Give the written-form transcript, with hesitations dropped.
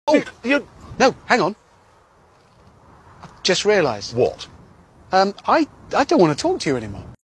Oh, you... No, hang on. I've just realised. What? I don't want to talk to you anymore.